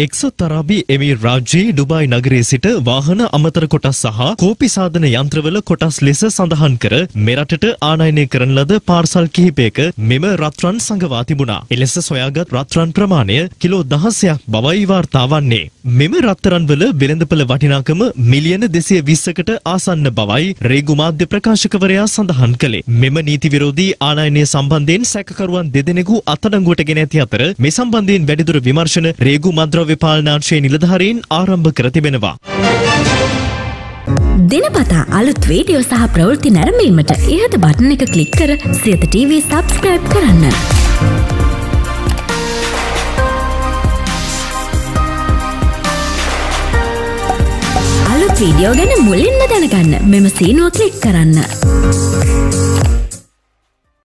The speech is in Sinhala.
එක්සත් අරාබි එමිර් රාජ්‍යයේ ඩුබායි නගරයේ සිට වාහන අමතර කොටස් සහ කෝපි සාධන යන්ත්‍රවල කොටස් ලෙස සඳහන් කර මෙරටට ආනයනය කරන ලද පාර්සල් කිහිපයක මෙම රත්රන් සංගවා තිබුණා. එලෙස සොයාගත් රත්රන් ප්‍රමාණය කිලෝ 16ක් බවයි වාර්තා වන්නේ. මෙම රත්තරන් වල වෙළඳපළ වටිනාකම මිලියන 220කට ආසන්න බවයි රේගු මාධ්‍ය ප්‍රකාශකවරයා සඳහන් කළේ. මෙම නීති විරෝධී ආනයනය සම්බන්ධයෙන් සැකකරුවන් දෙදෙනෙකු අත්අඩංගුවට ගෙන ඇති අතර මේ සම්බන්ධයෙන් වැඩිදුර විමර්ශන රේගු මද්‍රව්‍ය පාලනාංශයේ නිලධාරීන් ආරම්භ කර තිබෙනවා. දිනපතා අලුත් වීඩියෝ සහ ප්‍රවෘත්ති නැරඹීමට ඉහත බටන් එක ක්ලික් කර සියත TV subscribe කරන්න. අලුත් වීඩියෝ ගැන මුලින්ම දැනගන්න මෙම සීනුව ක්ලික් කරන්න.